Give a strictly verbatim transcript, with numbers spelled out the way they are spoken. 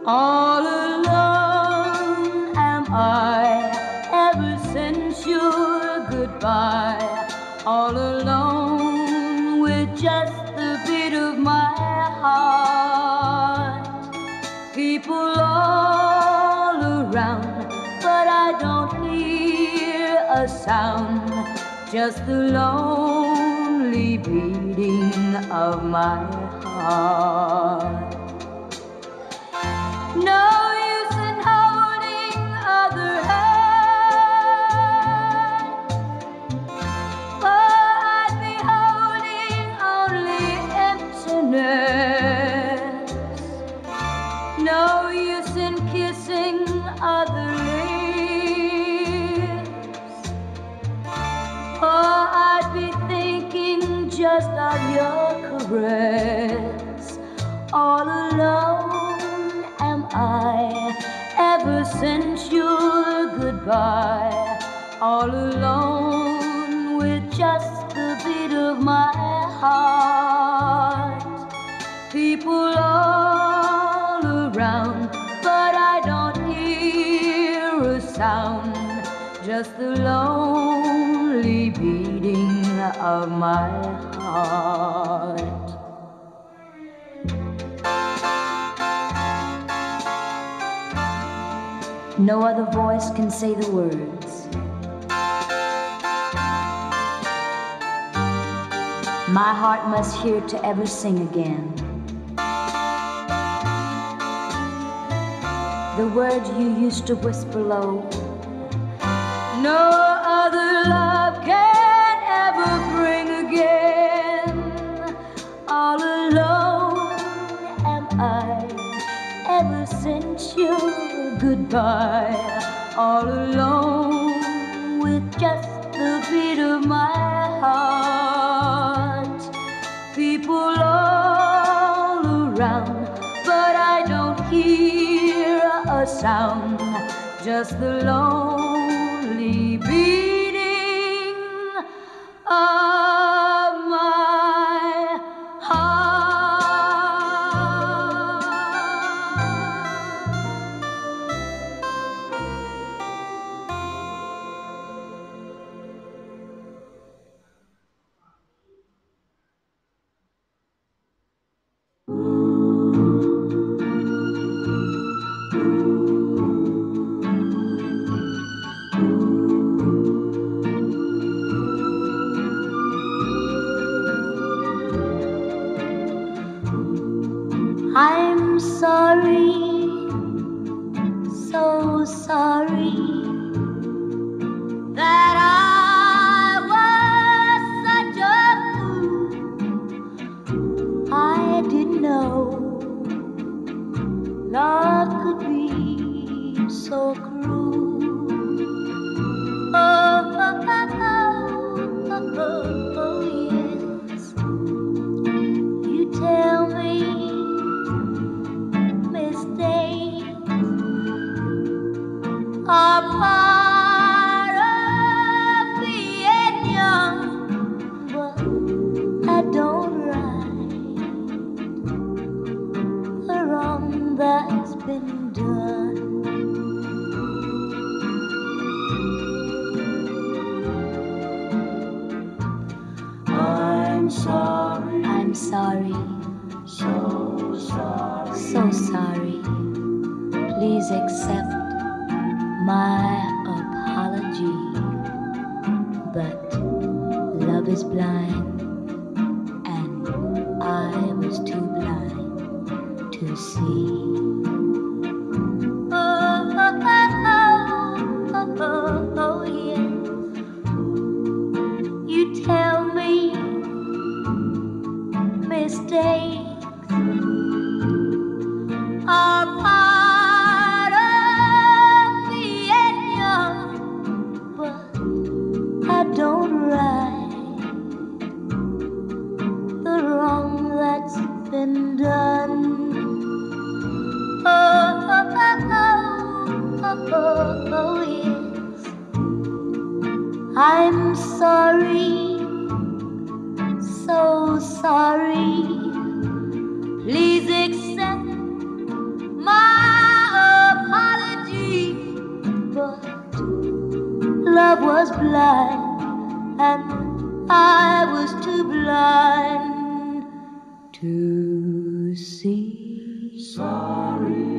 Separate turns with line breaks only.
All alone am I ever since your goodbye. All alone with just the beat of my heart. People all around, but I don't hear a sound. Just the lonely beating of my heart. No use in holding other hand, for I'd be holding only emptiness. No use in kissing other lips, for I'd be thinking just of your caress. All alone am I ever since your goodbye. All alone with just the beat of my heart. People all around, but I don't hear a sound. Just the lonely beating of my heart. No other voice can say the words. My heart must hear to ever sing again. The words you used to whisper low. No other love can ever bring again. All alone am I ever since your goodbye. All alone with just the beat of my heart. People all around, but I don't hear a sound. Just the lonely beating of my heart. I'm sorry, so sorry, that I was such a fool. I didn't know love could be so cruel. Oh, oh, oh, oh, oh, oh, yes. You tell me mistakes are part of being young, but I don't right the wrong that's been done. I'm sorry, I'm sorry, so sorry, so sorry. Please accept my apology, but love is blind, and I was too blind to see. Oh, oh, oh, oh, oh, oh, yes. You tell me mistakes are part of being young, but I don't right the wrong that's been done. blind, and I was too blind to see. Sorry.